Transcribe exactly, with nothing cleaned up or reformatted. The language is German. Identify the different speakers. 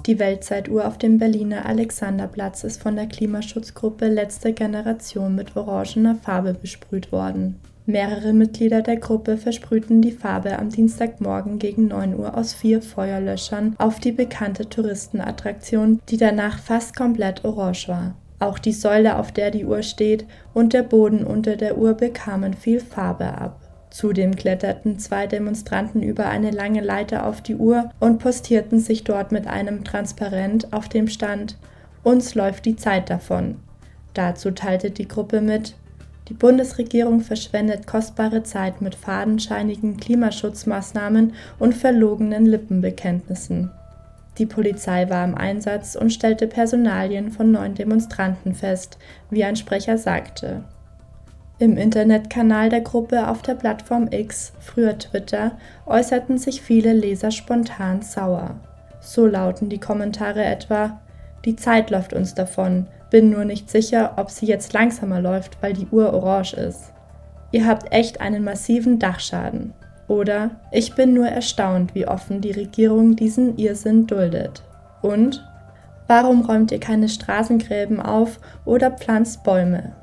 Speaker 1: Die Weltzeituhr auf dem Berliner Alexanderplatz ist von der Klimaschutzgruppe Letzte Generation mit orangener Farbe besprüht worden. Mehrere Mitglieder der Gruppe versprühten die Farbe am Dienstagmorgen gegen neun Uhr aus vier Feuerlöschern auf die bekannte Touristenattraktion, die danach fast komplett orange war. Auch die Säule, auf der die Uhr steht, und der Boden unter der Uhr bekamen viel Farbe ab. Zudem kletterten zwei Demonstranten über eine lange Leiter auf die Uhr und postierten sich dort mit einem Transparent, auf dem stand: „Uns läuft die Zeit davon." Dazu teilte die Gruppe mit: Die Bundesregierung verschwendet kostbare Zeit mit fadenscheinigen Klimaschutzmaßnahmen und verlogenen Lippenbekenntnissen. Die Polizei war im Einsatz und stellte Personalien von neun Demonstranten fest, wie ein Sprecher sagte. Im Internetkanal der Gruppe auf der Plattform X, früher Twitter, äußerten sich viele Leser spontan sauer. So lauten die Kommentare etwa: Die Zeit läuft uns davon, bin nur nicht sicher, ob sie jetzt langsamer läuft, weil die Uhr orange ist. Ihr habt echt einen massiven Dachschaden. Oder: Ich bin nur erstaunt, wie offen die Regierung diesen Irrsinn duldet. Und: Warum räumt ihr keine Straßengräben auf oder pflanzt Bäume?